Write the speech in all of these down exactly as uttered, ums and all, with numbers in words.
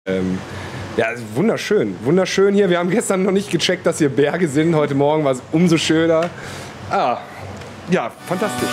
Ähm, ja, wunderschön, wunderschön hier. Wir haben gestern noch nicht gecheckt, dass hier Berge sind. Heute Morgen war es umso schöner. Ah, ja, fantastisch.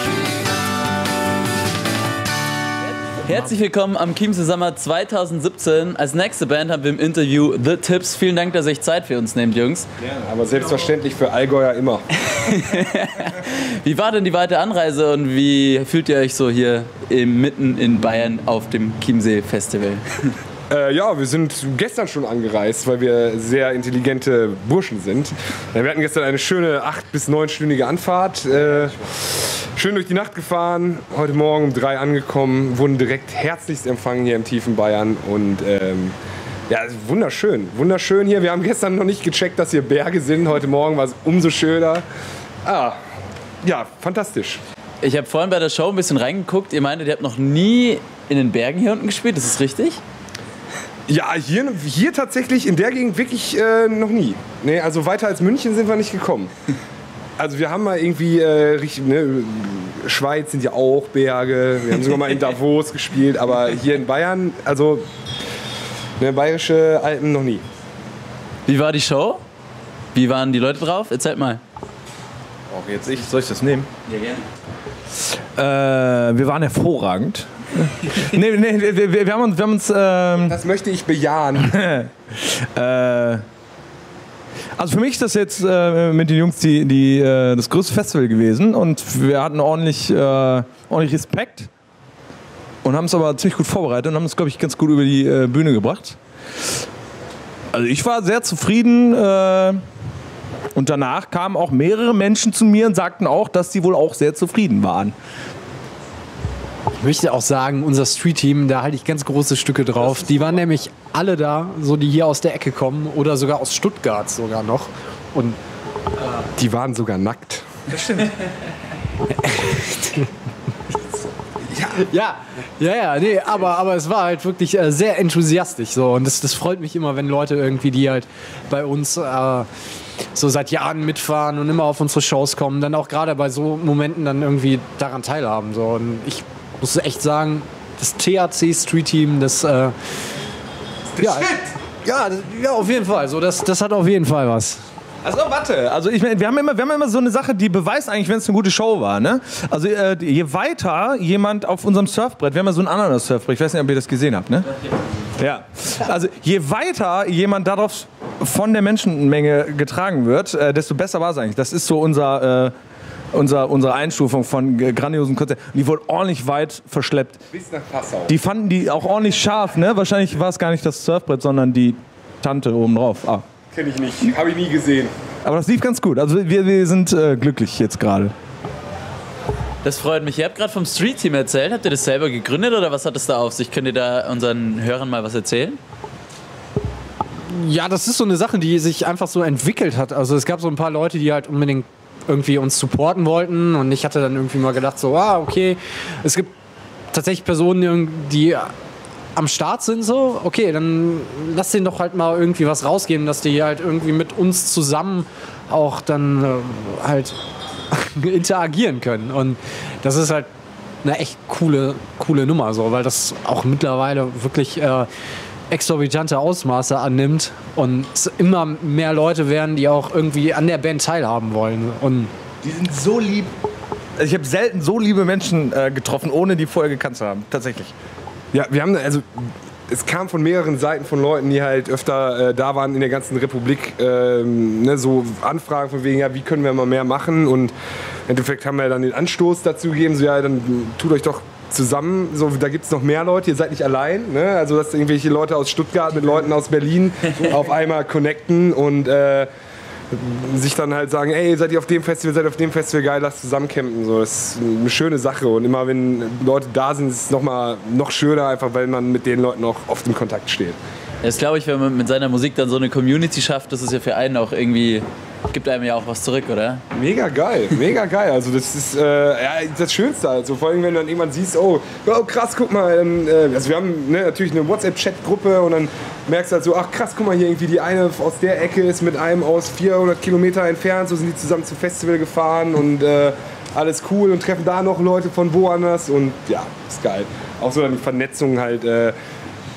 Herzlich willkommen am Chiemsee Sommer zweitausendsiebzehn. Als nächste Band haben wir im Interview The Tips. Vielen Dank, dass ihr euch Zeit für uns nehmt, Jungs. Gerne, aber selbstverständlich für Allgäuer immer. Wie war denn die weite Anreise und wie fühlt ihr euch so hier im, mitten in Bayern auf dem Chiemsee Festival? Äh, ja, wir sind gestern schon angereist, weil wir sehr intelligente Burschen sind. Wir hatten gestern eine schöne acht- bis neunstündige Anfahrt. Äh, schön durch die Nacht gefahren, heute Morgen um drei angekommen, wurden direkt herzlichst empfangen hier im tiefen Bayern. Und ähm, ja, wunderschön, wunderschön hier. Wir haben gestern noch nicht gecheckt, dass hier Berge sind. Heute Morgen war es umso schöner. Ah, ja, fantastisch. Ich habe vorhin bei der Show ein bisschen reingeguckt. Ihr meintet, ihr habt noch nie in den Bergen hier unten gespielt. Ist das richtig? Ja, hier, hier tatsächlich in der Gegend wirklich äh, noch nie. Nee, also weiter als München sind wir nicht gekommen. Also wir haben mal irgendwie, äh, richtig, ne, Schweiz sind ja auch Berge, wir haben sogar mal in Davos gespielt, aber hier in Bayern, also ne, bayerische Alpen noch nie. Wie war die Show? Wie waren die Leute drauf? Erzählt mal. Auch jetzt ich, soll ich das nehmen? Ja, gerne. Äh, wir waren hervorragend. nee, nee, wir, wir, wir haben uns... Wir haben uns ähm, das möchte ich bejahen. äh, also für mich ist das jetzt äh, mit den Jungs die, die, äh, das größte Festival gewesen und wir hatten ordentlich, äh, ordentlich Respekt und haben es aber ziemlich gut vorbereitet und haben es, glaube ich, ganz gut über die äh, Bühne gebracht. Also ich war sehr zufrieden äh, und danach kamen auch mehrere Menschen zu mir und sagten auch, dass sie wohl auch sehr zufrieden waren. Ich möchte auch sagen, unser Street-Team, da halte ich ganz große Stücke drauf. Die waren nämlich alle da, so die hier aus der Ecke kommen oder sogar aus Stuttgart sogar noch. Und äh, die waren sogar nackt. Das stimmt. ja, ja, ja, nee, aber, aber es war halt wirklich äh, sehr enthusiastisch so und das, das freut mich immer, wenn Leute irgendwie, die halt bei uns äh, so seit Jahren mitfahren und immer auf unsere Shows kommen, dann auch gerade bei so Momenten dann irgendwie daran teilhaben. So. Und ich muss echt sagen, das T H C Street Team, das, äh, das ja, ja, das, ja, auf jeden Fall. So, das, das hat auf jeden Fall was. Also warte, also ich meine, wir haben immer, wir haben immer so eine Sache, die beweist eigentlich, wenn es eine gute Show war, ne? Also äh, je weiter jemand auf unserem Surfbrett, wir haben ja so ein anderes Surfbrett, ich weiß nicht, ob ihr das gesehen habt, ne? Ja. Also je weiter jemand darauf von der Menschenmenge getragen wird, äh, desto besser war es eigentlich. Das ist so unser, äh, unser, unsere Einstufung von äh, grandiosen Konzerten. Die wurde ordentlich weit verschleppt. Bis nach Passau. Die fanden die auch ordentlich scharf, ne? Wahrscheinlich war es gar nicht das Surfbrett, sondern die Tante oben drauf. Ah. Kenn ich nicht, habe ich nie gesehen. Aber das lief ganz gut. Also wir, wir sind äh, glücklich jetzt gerade. Das freut mich. Ihr habt gerade vom Street Team erzählt. Habt ihr das selber gegründet oder was hat es da auf sich? Könnt ihr da unseren Hörern mal was erzählen? Ja, das ist so eine Sache, die sich einfach so entwickelt hat. Also es gab so ein paar Leute, die halt unbedingt irgendwie uns supporten wollten und ich hatte dann irgendwie mal gedacht so, ah, okay, es gibt tatsächlich Personen, die am Start sind so, okay, dann lass denen doch halt mal irgendwie was rausgeben, dass die halt irgendwie mit uns zusammen auch dann äh, halt interagieren können. Und das ist halt eine echt coole, coole Nummer, so, weil das auch mittlerweile wirklich äh, exorbitante Ausmaße annimmt und es immer mehr Leute werden, die auch irgendwie an der Band teilhaben wollen. Und die sind so lieb. Also ich habe selten so liebe Menschen äh, getroffen, ohne die vorher gekannt zu haben, tatsächlich. Ja, wir haben, also es kam von mehreren Seiten von Leuten, die halt öfter äh, da waren in der ganzen Republik, ähm, ne, so Anfragen von wegen, ja, wie können wir mal mehr machen, und im Endeffekt haben wir dann den Anstoß dazu gegeben, so ja, dann tut euch doch zusammen, so, da gibt es noch mehr Leute, ihr seid nicht allein, ne? Also dass irgendwelche Leute aus Stuttgart mit Leuten aus Berlin auf einmal connecten und äh, sich dann halt sagen, ey, seid ihr auf dem Festival, seid ihr auf dem Festival, geil, lasst zusammen campen. So, das ist eine schöne Sache und immer wenn Leute da sind, ist es noch mal noch schöner, einfach weil man mit den Leuten auch oft in Kontakt steht. Das glaube ich, wenn man mit seiner Musik dann so eine Community schafft, das ist ja für einen auch irgendwie, gibt einem ja auch was zurück, oder? Mega geil, mega geil. Also das ist äh, ja, das Schönste halt. So, vor allem, wenn du dann irgendwann siehst, oh, oh krass, guck mal, ähm, äh, also wir haben ne, natürlich eine WhatsApp-Chat-Gruppe und dann merkst du halt so, ach krass, guck mal hier, irgendwie die eine aus der Ecke ist mit einem aus vierhundert Kilometer entfernt, so sind die zusammen zum Festival gefahren und äh, alles cool und treffen da noch Leute von woanders und ja, ist geil. Auch so dann die Vernetzung halt, äh,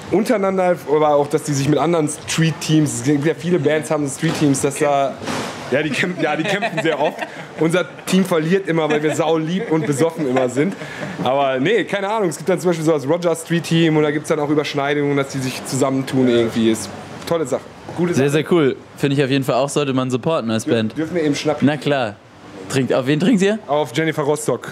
untereinander, aber auch, dass die sich mit anderen Street-Teams, es gibt ja viele Bands haben Street-Teams, dass da, ja die, kämpfen, ja, die kämpfen sehr oft. Unser Team verliert immer, weil wir sau lieb und besoffen immer sind. Aber nee, keine Ahnung, es gibt dann zum Beispiel so das Roger Street-Team und da gibt es dann auch Überschneidungen, dass die sich zusammentun irgendwie. Ist tolle Sache. Gute Sache. Sehr, sehr cool. Finde ich auf jeden Fall auch, sollte man supporten als Band. Dürfen wir eben schnappen. Na klar. Trinkt, auf wen trinkt ihr? Auf Jennifer Rostock.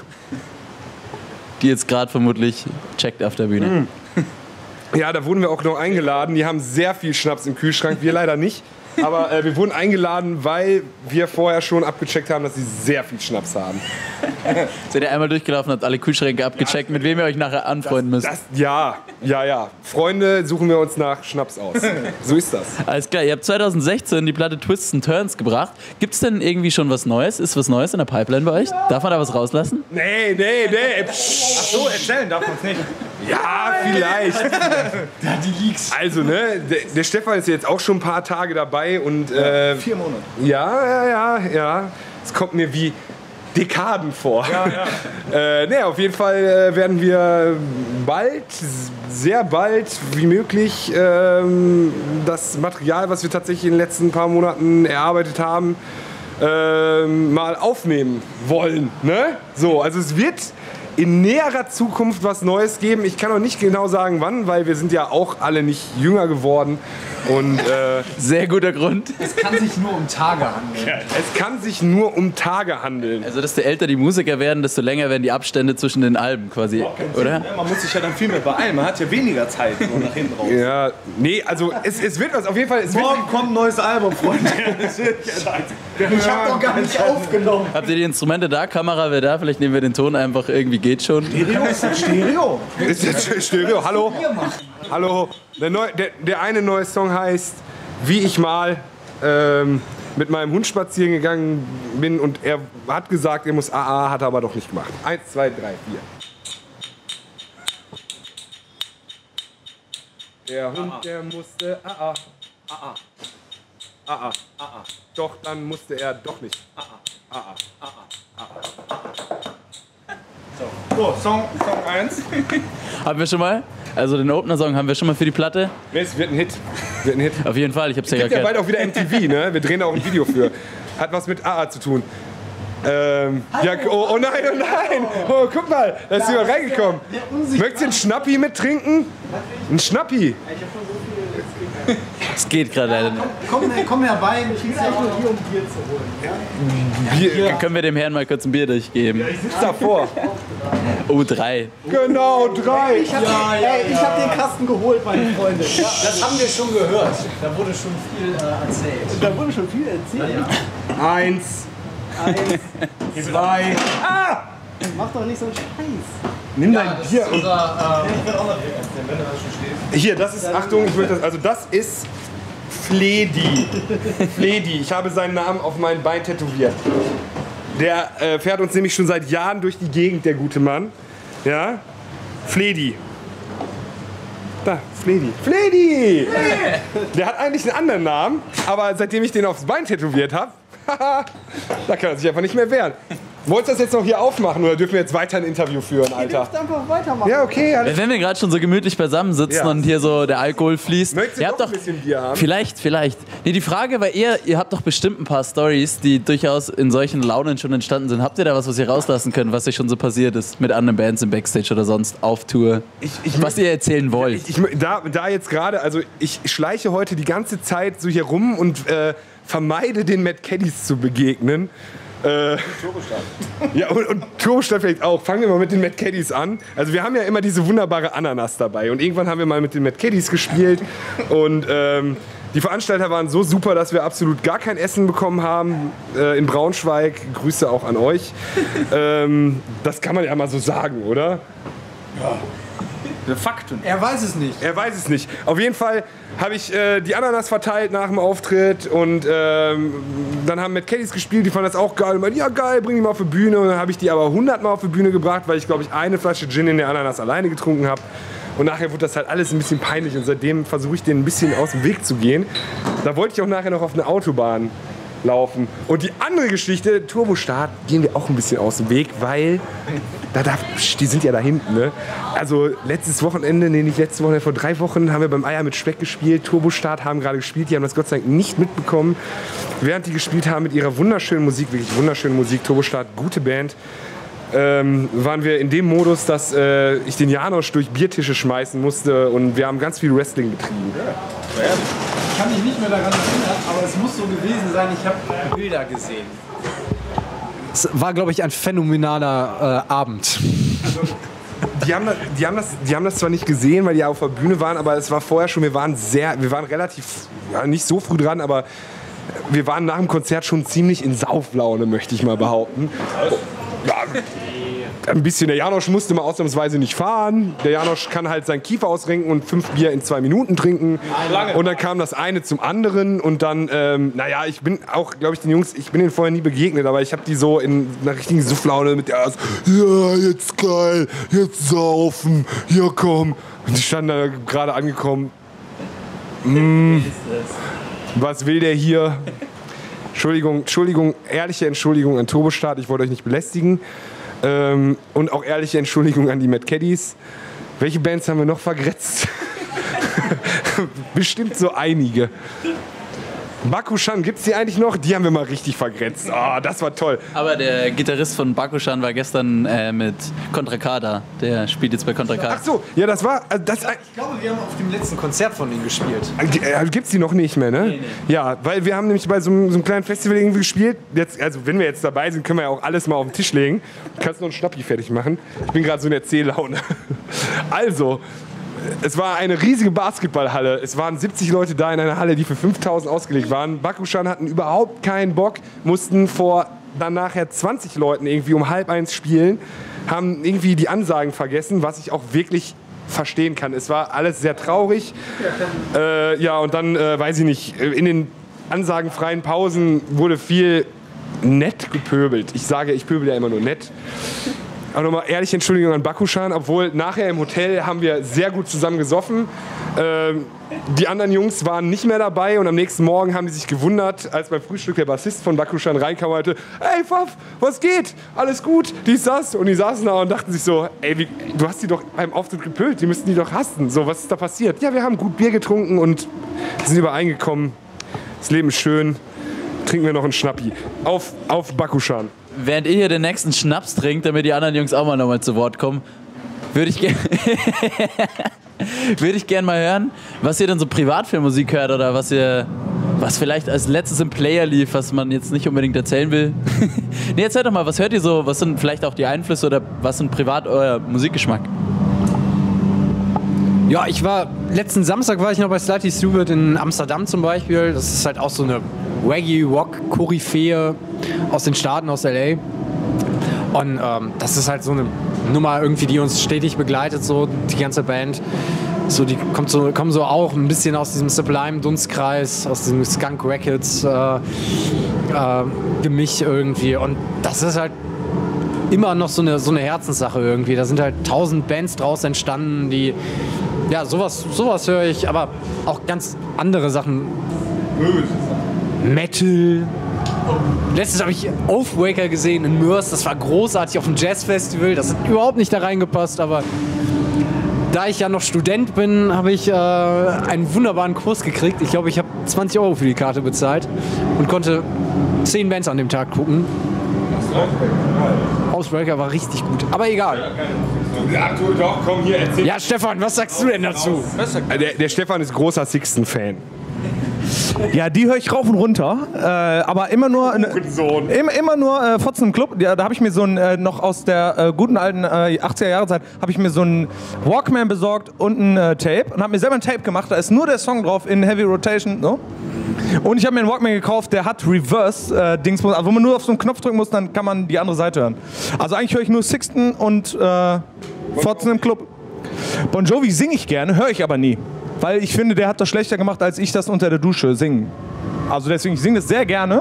Die jetzt gerade vermutlich checkt auf der Bühne. Mm. Ja, da wurden wir auch noch eingeladen. Die haben sehr viel Schnaps im Kühlschrank, wir leider nicht. Aber äh, wir wurden eingeladen, weil wir vorher schon abgecheckt haben, dass sie sehr viel Schnaps haben. Seid ihr einmal durchgelaufen, habt alle Kühlschränke abgecheckt, mit wem ihr euch nachher anfreunden müsst? Das, ja, ja, ja. Freunde suchen wir uns nach Schnaps aus. So ist das. Alles klar, ihr habt zwanzig sechzehn die Platte Twists and Turns gebracht. Gibt's denn irgendwie schon was Neues? Ist was Neues in der Pipeline bei euch? Darf man da was rauslassen? Nee, nee, nee. Psch. Ach so, erzählen darf man es nicht. Ja, vielleicht. Die Leaks. Also, ne, der, der Stefan ist jetzt auch schon ein paar Tage dabei und. Äh, Vier Monate. Ja, ja, ja, ja. Es kommt mir wie Dekaden vor. Ja, ja. äh, ne, auf jeden Fall äh, werden wir bald, sehr bald wie möglich, ähm, das Material, was wir tatsächlich in den letzten paar Monaten erarbeitet haben, ähm, mal aufnehmen wollen. Ne? So, also es wird in näherer Zukunft was Neues geben. Ich kann auch nicht genau sagen, wann, weil wir sind ja auch alle nicht jünger geworden. Und, äh, Sehr guter Grund. Es kann sich nur um Tage handeln. ja, es kann sich nur um Tage handeln. Also desto älter die Musiker werden, desto länger werden die Abstände zwischen den Alben quasi, oder? Man muss sich ja dann viel mehr beeilen. Man hat ja weniger Zeit so nach hinten raus. Ja, nee, also es, es wird was, auf jeden Fall. Es wird, Morgen kommt ein neues Album, Freunde. Ich hab doch gar nicht aufgenommen. Habt ihr die Instrumente da? Kamera wäre da, vielleicht nehmen wir den Ton einfach, irgendwie geht schon. Stereo ist das Stereo. ist jetzt Stereo. Hallo? Hallo. Der, neu, der, der eine neue Song heißt Wie ich mal ähm, mit meinem Hund spazieren gegangen bin und er hat gesagt, er muss A A, hat er aber doch nicht gemacht. Eins, zwei, drei, vier. Der Hund, der musste A A. A A. A A. A A. Doch, dann musste er doch nicht. A A. A A. A A. So, Song eins. Haben wir schon mal? Also den Opener-Song haben wir schon mal für die Platte? Es wird ein Hit. Wird ein Hit. Auf jeden Fall, ich hab's ja Gibt ja gehört. bald auch wieder M T V, ne? Wir drehen da auch ein Video für. Hat was mit A A zu tun. Ähm, ja, oh, oh nein, oh nein! Oh, guck mal, da ist jemand reingekommen. Möchtest du einen Schnappi mittrinken? Ein Schnappi? Es geht gerade leider nicht. Komm, komm herbei, ich bin echt nur hier, um Bier zu holen. Bier. Können wir dem Herrn mal kurz ein Bier durchgeben? Ich sitze davor. Oh, drei. Genau, drei. Ich hab, Ja, ja, ey, ich hab den Kasten geholt, meine Freunde. Das haben wir schon gehört. Da wurde schon viel äh, erzählt. Da wurde schon viel erzählt. Eins, Eins, zwei. Ah! mach doch nicht so einen Scheiß. Nimm dein Bier und. Unser, Hier, das ist, Achtung, ich möchte das, also das ist Fledi. Fledi, ich habe seinen Namen auf mein Bein tätowiert. Der äh, fährt uns nämlich schon seit Jahren durch die Gegend, der gute Mann. Ja? Fledi. Da, Fledi. Fledi! Der hat eigentlich einen anderen Namen, aber seitdem ich den aufs Bein tätowiert habe, da kann er sich einfach nicht mehr wehren. Wolltest du das jetzt noch hier aufmachen oder dürfen wir jetzt weiter ein Interview führen, Ihr Alter? dürft einfach weitermachen. Ja, okay, alles. Wenn wir gerade schon so gemütlich beisammen sitzen Ja. und hier so der Alkohol fließt. Möchtest du ihr noch habt ein doch bisschen Bier haben? Vielleicht, vielleicht. Nee, die Frage war eher, ihr habt doch bestimmt ein paar Stories, die durchaus in solchen Launen schon entstanden sind. Habt ihr da was, was ihr rauslassen könnt, was euch schon so passiert ist mit anderen Bands im Backstage oder sonst auf Tour? Ich, ich Was ihr erzählen wollt? Ich, ich, da, da jetzt gerade, also ich schleiche heute die ganze Zeit so hier rum und äh, vermeide den Mad Caddies zu begegnen. Äh, ja, und, und Turbostadt vielleicht auch. Fangen wir mal mit den Mad Caddies an. Also wir haben ja immer diese wunderbare Ananas dabei. Und irgendwann haben wir mal mit den Mad Caddies gespielt. Und ähm, die Veranstalter waren so super, dass wir absolut gar kein Essen bekommen haben äh, in Braunschweig. Grüße auch an euch. ähm, das kann man ja mal so sagen, oder? Fakten. er weiß es nicht. Er weiß es nicht. Auf jeden Fall habe ich äh, die Ananas verteilt nach dem Auftritt und ähm, dann haben Mad Caddies gespielt, die fanden das auch geil und meinten, ja geil, bring die mal auf die Bühne. Und dann habe ich die aber hundertmal auf die Bühne gebracht, weil ich glaube ich eine Flasche Gin in der Ananas alleine getrunken habe. Und nachher wurde das halt alles ein bisschen peinlich und seitdem versuche ich denen ein bisschen aus dem Weg zu gehen. Da wollte ich auch nachher noch auf eine Autobahn laufen. Und die andere Geschichte, Turbostart, gehen wir auch ein bisschen aus dem Weg, weil da darf, die sind ja da hinten, ne? Also letztes Wochenende, nee, nicht letztes Wochenende, vor drei Wochen haben wir beim Eier mit Speck gespielt. Turbostart haben gerade gespielt, die haben das Gott sei Dank nicht mitbekommen. Während die gespielt haben mit ihrer wunderschönen Musik, wirklich wunderschöne Musik, Turbostart, gute Band, ähm, waren wir in dem Modus, dass äh, ich den Janosch durch Biertische schmeißen musste und wir haben ganz viel Wrestling betrieben. Ich kann mich nicht mehr daran erinnern, aber es muss so gewesen sein, ich habe Bilder gesehen. Es war, glaube ich, ein phänomenaler äh, Abend. Die haben, das, die, haben das, die haben das zwar nicht gesehen, weil die auf der Bühne waren, aber es war vorher schon, wir waren sehr, wir waren relativ, ja, nicht so früh dran, aber wir waren nach dem Konzert schon ziemlich in Sauflaune, möchte ich mal behaupten. Ja, ein bisschen, der Janosch musste mal ausnahmsweise nicht fahren. Der Janosch kann halt seinen Kiefer ausrenken und fünf Bier in zwei Minuten trinken. Und dann kam das eine zum anderen und dann, ähm, naja, ich bin auch, glaube ich, den Jungs, ich bin denen vorher nie begegnet, aber ich habe die so in einer richtigen Sufflaune mit der, ja, jetzt geil, jetzt saufen, ja komm. Und die standen da gerade angekommen. Mm, was will der hier? Entschuldigung, Entschuldigung, ehrliche Entschuldigung an Turbostart, ich wollte euch nicht belästigen. Ähm, und auch ehrliche Entschuldigung an die Mad Caddies. Welche Bands haben wir noch vergrätzt? Bestimmt so einige. Bakushan, gibt's die eigentlich noch? Die haben wir mal richtig vergrätzt. Ah, oh, das war toll. Aber der Gitarrist von Bakushan war gestern äh, mit Contra K da. Der spielt jetzt bei Contra K. Ach so, ja, das war... äh, Das, Ich glaube, wir haben auf dem letzten Konzert von ihnen gespielt. äh, gibt's die noch nicht mehr, ne? Nee, nee. Ja, weil wir haben nämlich bei so einem, so einem kleinen Festival irgendwie gespielt. Jetzt, also wenn wir jetzt dabei sind, können wir ja auch alles mal auf den Tisch legen. Du kannst noch einen Schnappi fertig machen. Ich bin gerade so in der Erzähllaune. Also... Es war eine riesige Basketballhalle. Es waren siebzig Leute da in einer Halle, die für fünftausend ausgelegt waren. Bakushan hatten überhaupt keinen Bock, mussten vor dann nachher zwanzig Leuten irgendwie um halb eins spielen, haben irgendwie die Ansagen vergessen, was ich auch wirklich verstehen kann. Es war alles sehr traurig. Äh, ja, und dann, äh, weiß ich nicht, in den ansagenfreien Pausen wurde viel nett gepöbelt. Ich sage, ich pöbel ja immer nur nett. Auch nochmal ehrliche Entschuldigung an Bakushan, obwohl nachher im Hotel haben wir sehr gut zusammen gesoffen. Ähm, die anderen Jungs waren nicht mehr dabei und am nächsten Morgen haben die sich gewundert, als beim Frühstück der Bassist von Bakushan reinkam und meinte, ey Pfaff, was geht? Alles gut? Dies, das. Und die saßen da und dachten sich so, ey, wie, du hast die doch beim Auftritt gepölt, die müssten die doch hassen. So, was ist da passiert? Ja, wir haben gut Bier getrunken und sind übereingekommen. Das Leben ist schön. Trinken wir noch einen Schnappi. Auf, auf Bakushan. Während ihr hier den nächsten Schnaps trinkt, damit die anderen Jungs auch mal nochmal zu Wort kommen, würde ich gerne würde ich gern mal hören, was ihr denn so privat für Musik hört oder was ihr, was vielleicht als letztes im Player lief, was man jetzt nicht unbedingt erzählen will. Nee, erzählt doch mal, was hört ihr so, was sind vielleicht auch die Einflüsse oder was sind privat euer Musikgeschmack? Ja, ich war, letzten Samstag war ich noch bei Slightly Stupid in Amsterdam zum Beispiel. Das ist halt auch so eine Reggae-Rock-Koryphäe aus den Staaten, aus L A. Und ähm, das ist halt so eine Nummer irgendwie, die uns stetig begleitet, so die ganze Band. So, die kommt so, kommen so auch ein bisschen aus diesem Sublime-Dunstkreis, aus diesem Skunk Records äh, äh, Gemisch irgendwie. Und das ist halt immer noch so eine, so eine Herzenssache irgendwie. Da sind halt tausend Bands draus entstanden, die, ja, sowas, sowas höre ich, aber auch ganz andere Sachen. Metal. Letztens habe ich Oathwaker gesehen in Mörs, das war großartig auf dem Jazzfestival, das hat überhaupt nicht da reingepasst, aber da ich ja noch Student bin, habe ich äh, einen wunderbaren Kurs gekriegt. Ich glaube, ich habe zwanzig Euro für die Karte bezahlt und konnte zehn Bands an dem Tag gucken. Oathwaker war richtig gut, aber egal. Ja, doch, komm hier, erzähl. Ja, Stefan, was sagst du denn dazu? Der, der Stefan ist großer Sixten-Fan. Ja, die höre ich rauf und runter, äh, aber immer nur Sohn. immer, immer nur äh, Fotzen im Club. Ja, da habe ich mir so ein äh, noch aus der äh, guten alten äh, achtziger Jahre Zeit habe ich mir so einen Walkman besorgt und ein äh, Tape und habe mir selber ein Tape gemacht. Da ist nur der Song drauf in Heavy Rotation, so. Und ich habe mir einen Walkman gekauft, der hat Reverse äh, Dings, also wo man nur auf so einen Knopf drücken muss, dann kann man die andere Seite hören. Also eigentlich höre ich nur Sixten und äh, Fotzen im Club. Bon Jovi singe ich gerne, höre ich aber nie. Weil ich finde, der hat das schlechter gemacht, als ich das unter der Dusche singen. Also deswegen, ich singe das sehr gerne.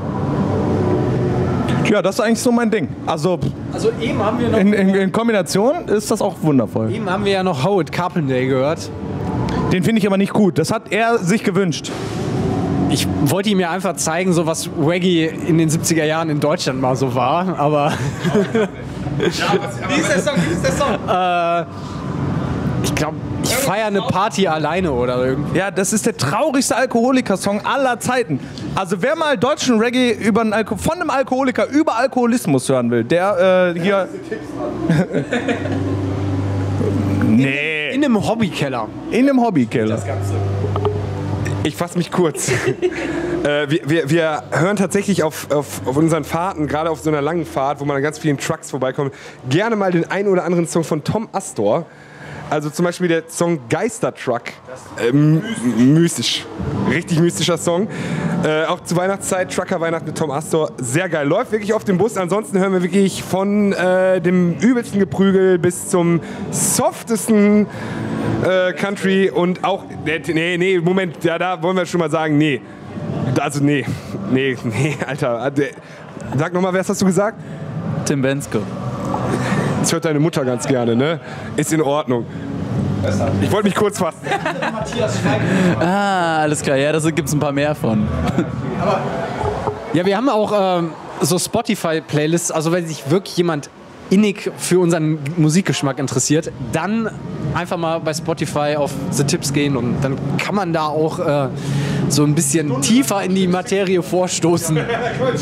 Ja, das ist eigentlich so mein Ding. Also, Also eben haben wir noch, in, in, in Kombination ist das auch wundervoll. eben haben wir ja noch Howard Carpendale gehört. Den finde ich aber nicht gut. Das hat er sich gewünscht. Ich wollte ihm ja einfach zeigen, so was Reggae in den siebziger Jahren in Deutschland mal so war, aber Wie ist der Song? Wie ist der Song? Äh, ich glaube, ich feiere eine Party alleine oder irgendwie. Ja, das ist der traurigste Alkoholiker-Song aller Zeiten. Also wer mal deutschen Reggae über einen Alko- von einem Alkoholiker über Alkoholismus hören will, der äh, hier... nee. In einem Hobbykeller. In einem Hobbykeller. Ich fasse mich kurz. äh, wir, wir, wir hören tatsächlich auf, auf, auf unseren Fahrten, gerade auf so einer langen Fahrt, wo man an ganz vielen Trucks vorbeikommt, gerne mal den einen oder anderen Song von Tom Astor. Also zum Beispiel der Song Geistertruck. Ähm, mystisch. Richtig mystischer Song. Äh, auch zur Weihnachtszeit, Trucker Weihnachten mit Tom Astor. Sehr geil. Läuft wirklich auf dem Bus. Ansonsten hören wir wirklich von äh, dem übelsten Geprügel bis zum softesten äh, Country und auch... Nee, nee, Moment. Ja, da wollen wir schon mal sagen, nee. Also nee. Nee, nee, Alter. Sag nochmal, wer hast du gesagt? Tim Bensko. Das hört deine Mutter ganz gerne, ne? Ist in Ordnung. Ich wollte mich kurz fassen. Ah, alles klar. Ja, da gibt es ein paar mehr von. Ja, wir haben auch ähm, so Spotify-Playlists, also wenn sich wirklich jemand innig für unseren Musikgeschmack interessiert, dann einfach mal bei Spotify auf The Tips gehen und dann kann man da auch äh, so ein bisschen tiefer in die Materie vorstoßen. Äh,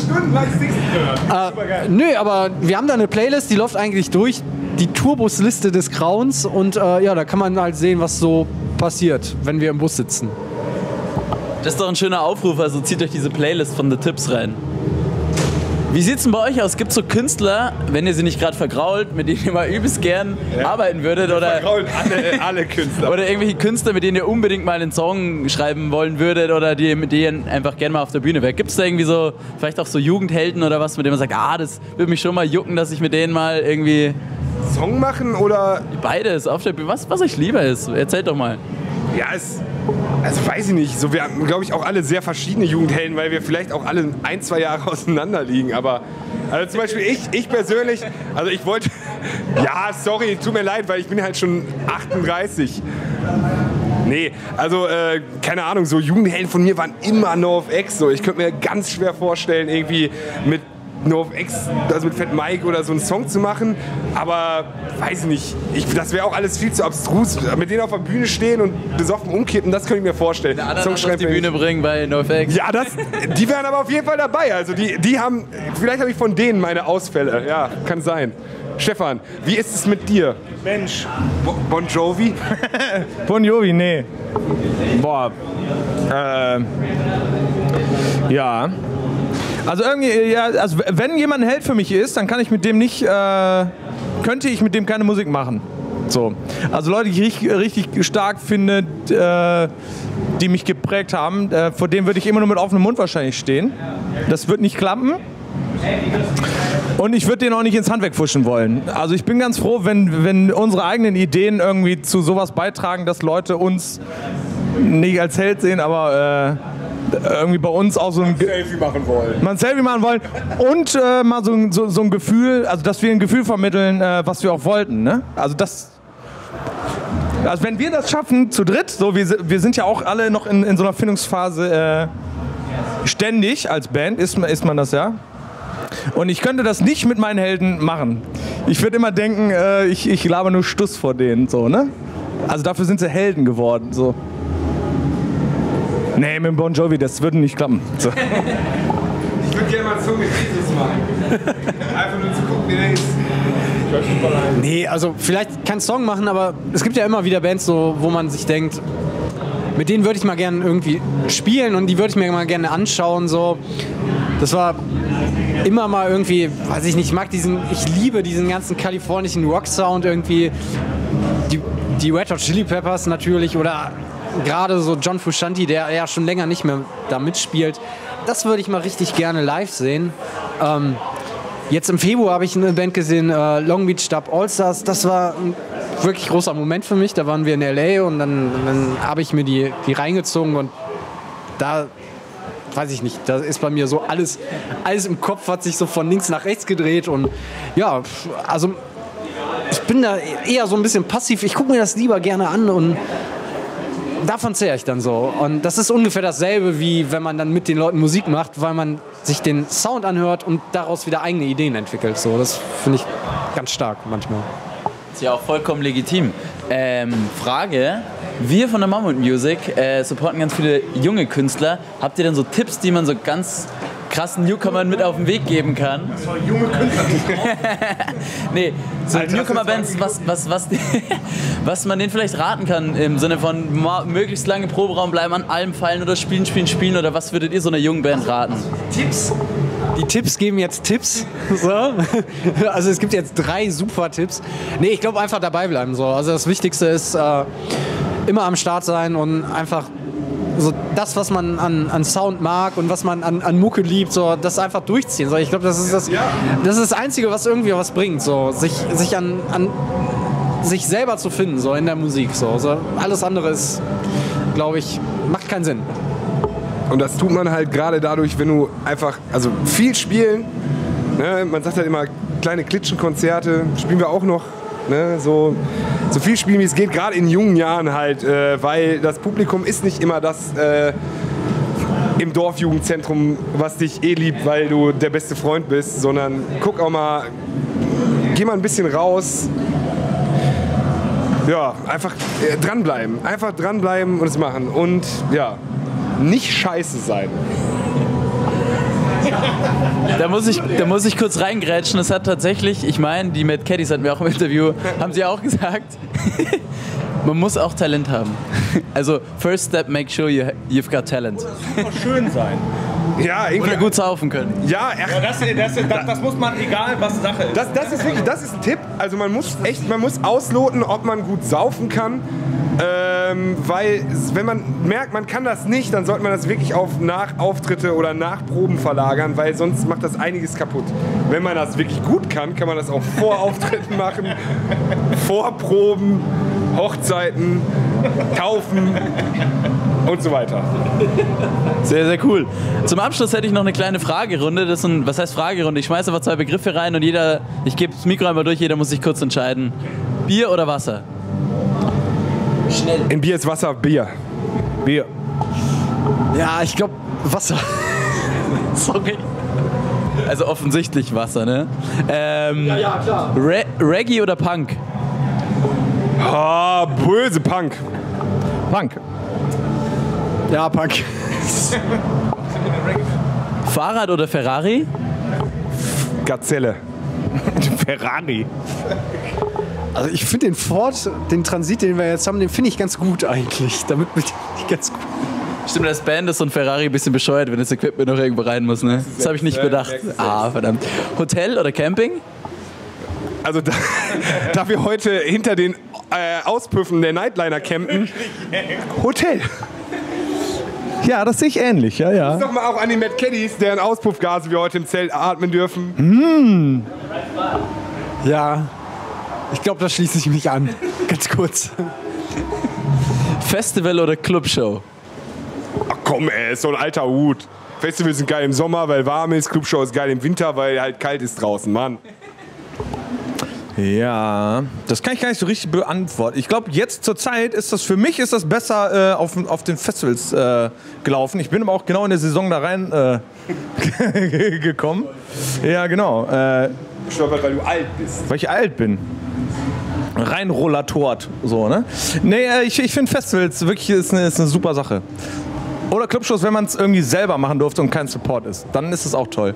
nö, aber wir haben da eine Playlist, die läuft eigentlich durch, die Turbusliste des Grauens und äh, ja, da kann man halt sehen, was so passiert, wenn wir im Bus sitzen. Das ist doch ein schöner Aufruf, also zieht euch diese Playlist von The Tips rein. Wie sieht's denn bei euch aus? Gibt es so Künstler, wenn ihr sie nicht gerade vergrault, mit denen ihr mal übelst gern ja. arbeiten würdet? Oder vergrault alle, alle Künstler. Oder irgendwelche Künstler, mit denen ihr unbedingt mal einen Song schreiben wollen würdet oder die, mit denen ihr einfach gerne mal auf der Bühne wärt? Gibt es da irgendwie so, vielleicht auch so Jugendhelden oder was, mit denen man sagt, ah, das würde mich schon mal jucken, dass ich mit denen mal irgendwie... Song machen oder... Beides, auf der Bühne, was, was euch lieber ist. Erzählt doch mal. Ja, es... Also weiß ich nicht. So, wir haben, glaube ich, auch alle sehr verschiedene Jugendhelden, weil wir vielleicht auch alle ein, zwei Jahre auseinander liegen. Aber also zum Beispiel ich, ich persönlich, also ich wollte, ja, sorry, tut mir leid, weil ich bin halt schon achtunddreißig. Nee, also äh, keine Ahnung, so Jugendhelden von mir waren immer NoFX. So. Ich könnte mir ganz schwer vorstellen, irgendwie mit NoFX, also mit Fat Mike oder so einen Song zu machen, aber weiß nicht, ich, das wäre auch alles viel zu abstrus. Mit denen auf der Bühne stehen und besoffen umkippen, das könnte ich mir vorstellen. Song auf die Bühne bringen bei NoFX. Ja, das, die wären aber auf jeden Fall dabei. Also die, die haben, vielleicht habe ich von denen meine Ausfälle. Ja, kann sein. Stefan, wie ist es mit dir? Mensch. Bo Bon Jovi? Bon Jovi, nee. Boah. Äh, ja. Also irgendwie, ja, also wenn jemand ein Held für mich ist, dann kann ich mit dem nicht, äh, könnte ich mit dem keine Musik machen. So. Also Leute, die ich richtig, richtig stark finde, äh, die mich geprägt haben, äh, vor denen würde ich immer nur mit offenem Mund wahrscheinlich stehen. Das wird nicht klappen. Und ich würde den auch nicht ins Handwerk pfuschen wollen. Also ich bin ganz froh, wenn, wenn unsere eigenen Ideen irgendwie zu sowas beitragen, dass Leute uns nicht als Held sehen, aber... Äh, irgendwie bei uns auch so ein Selfie machen wollen. Mal ein Selfie machen wollen und äh, mal so, so, so ein Gefühl, also dass wir ein Gefühl vermitteln, äh, was wir auch wollten. Ne? Also das, also wenn wir das schaffen, zu dritt, so wir, wir sind ja auch alle noch in, in so einer Findungsphase äh, ständig als Band, ist, ist man das ja. Und ich könnte das nicht mit meinen Helden machen. Ich würde immer denken, äh, ich, ich laber nur Stuss vor denen, so, ne? Also dafür sind sie Helden geworden, so. Nee, mit Bon Jovi, das würde nicht klappen. So. Ich würde gerne mal einen Song mit Jesus machen. Einfach nur zu gucken, wie der ist. Nee, also vielleicht keinen Song machen, aber es gibt ja immer wieder Bands, so, wo man sich denkt, mit denen würde ich mal gerne irgendwie spielen und die würde ich mir mal gerne anschauen. So. Das war immer mal irgendwie, weiß ich nicht, ich mag diesen, ich liebe diesen ganzen kalifornischen Rock-Sound irgendwie. Die, die Red Hot Chili Peppers natürlich oder gerade so John Frusciante, der ja schon länger nicht mehr da mitspielt. Das würde ich mal richtig gerne live sehen. Ähm, jetzt im Februar habe ich eine Band gesehen, äh, Long Beach Dub All-Stars. Das war ein wirklich großer Moment für mich. Da waren wir in L A und dann, dann habe ich mir die, die reingezogen und da, weiß ich nicht, da ist bei mir so alles, alles im Kopf hat sich so von links nach rechts gedreht und ja, also ich bin da eher so ein bisschen passiv. Ich gucke mir das lieber gerne an und davon zehre ich dann so. Und das ist ungefähr dasselbe, wie wenn man dann mit den Leuten Musik macht, weil man sich den Sound anhört und daraus wieder eigene Ideen entwickelt. So, das finde ich ganz stark manchmal. Ist ja auch vollkommen legitim. Ähm, Frage, wir von der Mammut Music äh, supporten ganz viele junge Künstler. Habt ihr denn so Tipps, die man so ganz krassen Newcomern mit auf den Weg geben kann? Das war junge Künstler. Nee, so Newcomer-Bands, was, was, was, was man denen vielleicht raten kann, im Sinne von ma- möglichst lange Proberaum bleiben, an allem fallen oder spielen, spielen, spielen, oder was würdet ihr so einer jungen Band raten? Tipps? Die Tipps geben jetzt Tipps. So. Also es gibt jetzt drei super Tipps. Nee, ich glaube einfach dabei bleiben. So. Also das Wichtigste ist äh, immer am Start sein und einfach so das, was man an, an Sound mag und was man an, an Mucke liebt, so, das einfach durchziehen. So, ich glaube, das ist das, das ist das Einzige, was irgendwie was bringt. So. Sich, sich an, an sich selber zu finden, so in der Musik. So. So, alles andere ist, glaube ich, macht keinen Sinn. Und das tut man halt gerade dadurch, wenn du einfach, also viel spielen, ne? Man sagt halt immer, kleine Klitschenkonzerte spielen wir auch noch, ne? so, so viel spielen wie es geht, gerade in jungen Jahren halt, äh, weil das Publikum ist nicht immer das äh, im Dorfjugendzentrum, was dich eh liebt, weil du der beste Freund bist, sondern guck auch mal, geh mal ein bisschen raus. Ja, einfach äh, dranbleiben, einfach dranbleiben und es machen und ja, nicht scheiße sein. Da muss ich, da muss ich kurz reingrätschen. Es hat tatsächlich, ich meine, die Mad Caddies hatten wir auch im Interview, haben sie auch gesagt, man muss auch Talent haben. Also, first step, make sure you, you've got talent. Super schön sein. Ja, irgendwie, Oder gut saufen können. ja, ach, Ja, das, das, das, das muss man, egal was Sache ist. Das, das ist wirklich, das ist ein Tipp. Also man muss echt, man muss ausloten, ob man gut saufen kann. Ähm, weil wenn man merkt, man kann das nicht, dann sollte man das wirklich auf Nachauftritte oder Nachproben verlagern, weil sonst macht das einiges kaputt. Wenn man das wirklich gut kann, kann man das auch vor Auftritten machen, vor Proben, Hochzeiten, Taufen und so weiter. Sehr, sehr cool. Zum Abschluss hätte ich noch eine kleine Fragerunde. Das ist ein, was heißt Fragerunde? Ich schmeiße einfach zwei Begriffe rein und jeder, ich gebe das Mikro einmal durch, jeder muss sich kurz entscheiden. Bier oder Wasser? In Bier ist Wasser, Bier. Bier. Ja, ich glaube Wasser. Sorry. Also offensichtlich Wasser, ne? Ähm, Ja, ja, klar. Re Reggae oder Punk? Ah, böse Punk. Punk. Ja, Punk. Fahrrad oder Ferrari? Gazelle. Ferrari. Also ich finde den Ford, den Transit, den wir jetzt haben, den finde ich ganz gut eigentlich. Damit bin ich ganz gut. Stimmt, das Band ist so ein Ferrari ein bisschen bescheuert, wenn das Equipment noch irgendwo rein muss, ne? Das habe ich nicht bedacht. Ah, verdammt. Hotel oder Camping? Also da, da wir heute hinter den äh, Auspüffen der Nightliner campen, Hotel. Ja, das sehe ich ähnlich, ja, ja. Sag mal auch an die Mad Caddies, deren Auspuffgase wir heute im Zelt atmen dürfen. Ja, ich glaube, da schließe ich mich an. Ganz kurz. Festival oder Clubshow? Ach komm, ey, ist so ein alter Hut. Festivals sind geil im Sommer, weil warm ist. Clubshow ist geil im Winter, weil halt kalt ist draußen, Mann. Ja, das kann ich gar nicht so richtig beantworten. Ich glaube, jetzt zur Zeit ist das, für mich ist das besser äh, auf, auf den Festivals äh, gelaufen. Ich bin aber auch genau in der Saison da rein äh, gekommen. Ja, genau. Äh, Stoppert, weil du alt bist. weil ich alt bin. Rein rollatort, so, ne? Nee, äh, ich, ich finde Festivals wirklich ist eine, ist eine super Sache. Oder Clubshows, wenn man es irgendwie selber machen durfte und kein Support ist. Dann ist es auch toll.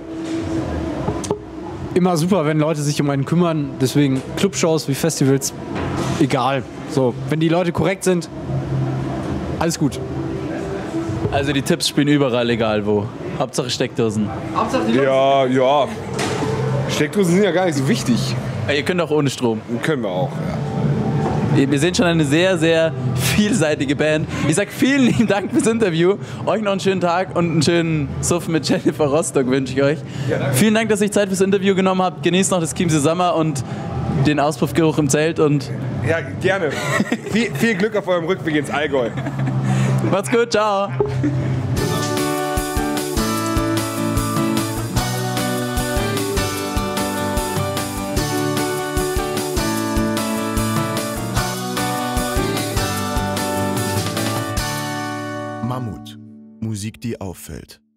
Immer super, wenn Leute sich um einen kümmern. Deswegen Clubshows wie Festivals, egal. So, wenn die Leute korrekt sind, alles gut. Also die Tipps spielen überall, egal wo. Hauptsache Steckdosen. Ja, ja. Steckdosen sind ja gar nicht so wichtig. Ihr könnt auch ohne Strom. Können wir auch, ja. Wir sind schon eine sehr, sehr vielseitige Band. Ich sag vielen lieben Dank fürs Interview. Euch noch einen schönen Tag und einen schönen Suff mit Jennifer Rostock wünsche ich euch. Ja, vielen Dank, dass ihr euch Zeit fürs Interview genommen habt. Genießt noch das Chiemsee Sommer und den Auspuffgeruch im Zelt und Ja, gerne. viel, viel Glück auf eurem Rückweg ins Allgäu. macht's gut, ciao. die auffällt.